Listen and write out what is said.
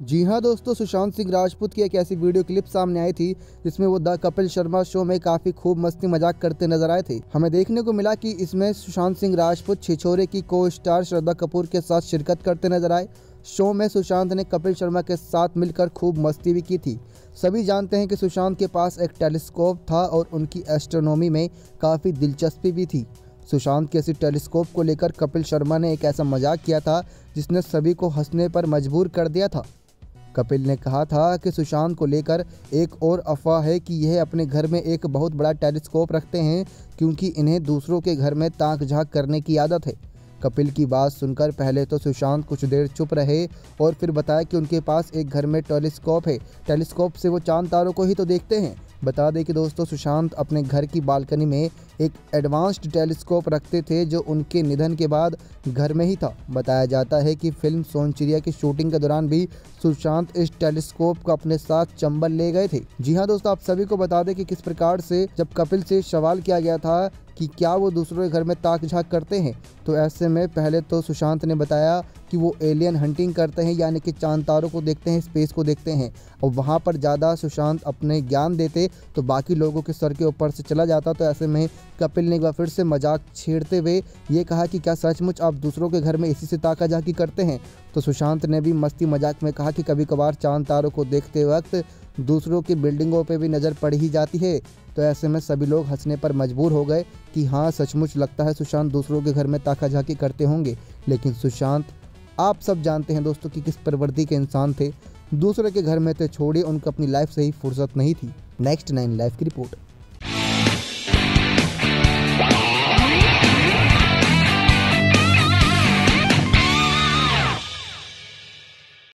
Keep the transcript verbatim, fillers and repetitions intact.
जी हाँ दोस्तों, सुशांत सिंह राजपूत की एक ऐसी वीडियो क्लिप सामने आई थी जिसमें वो द कपिल शर्मा शो में काफी खूब मस्ती मजाक करते नजर आए थे। हमें देखने को मिला कि इसमें सुशांत सिंह राजपूत छिछोरे की को स्टार श्रद्धा कपूर के साथ शिरकत करते नजर आए। शो में सुशांत ने कपिल शर्मा के साथ मिलकर खूब मस्ती भी की थी। सभी जानते हैं कि सुशांत के पास एक टेलीस्कोप था और उनकी एस्ट्रोनॉमी में काफ़ी दिलचस्पी भी थी। सुशांत के इसी टेलीस्कोप को लेकर कपिल शर्मा ने एक ऐसा मजाक किया था जिसने सभी को हंसने पर मजबूर कर दिया था। कपिल ने कहा था कि सुशांत को लेकर एक और अफवाह है कि यह अपने घर में एक बहुत बड़ा टेलीस्कोप रखते हैं क्योंकि इन्हें दूसरों के घर में ताक झांक करने की आदत है। कपिल की बात सुनकर पहले तो सुशांत कुछ देर चुप रहे और फिर बताया कि उनके पास एक घर में टेलीस्कोप है। टेलीस्कोप से वो चांद तारों को ही तो देखते हैं। बता दें कि दोस्तों, सुशांत अपने घर की बालकनी में एक एडवांस्ड टेलीस्कोप रखते थे जो उनके निधन के बाद घर में ही था। बताया जाता है कि फिल्म सोनचिड़िया की शूटिंग के दौरान भी सुशांत इस टेलीस्कोप को अपने साथ चंबल ले गए थे। जी हाँ दोस्तों, आप सभी को बता दें कि किस प्रकार से जब कपिल से सवाल किया गया था कि क्या वो दूसरों के घर में ताक झांक करते हैं, तो ऐसे में पहले तो सुशांत ने बताया कि वो एलियन हंटिंग करते हैं, यानी कि चांद तारों को देखते हैं, स्पेस को देखते हैं। और वहाँ पर ज़्यादा सुशांत अपने ज्ञान देते तो बाकी लोगों के सर के ऊपर से चला जाता। तो ऐसे में कपिल ने एक बार फिर से मजाक छेड़ते हुए ये कहा कि क्या सचमुच आप दूसरों के घर में इसी से ताका झांकी करते हैं। तो सुशांत ने भी मस्ती मजाक में कहा कि कभी कभार चांद तारों को देखते वक्त दूसरों की बिल्डिंगों पे भी नज़र पड़ ही जाती है। तो ऐसे में सभी लोग हंसने पर मजबूर हो गए कि हाँ, सचमुच लगता है सुशांत दूसरों के घर में ताका झांकी करते होंगे। लेकिन सुशांत, आप सब जानते हैं दोस्तों कि किस प्रवृत्ति के इंसान थे। दूसरे के घर में तो छोड़िए, उनको अपनी लाइफ से ही फुर्सत नहीं थी। नेक्स्ट नाइन लाइफ की रिपोर्ट।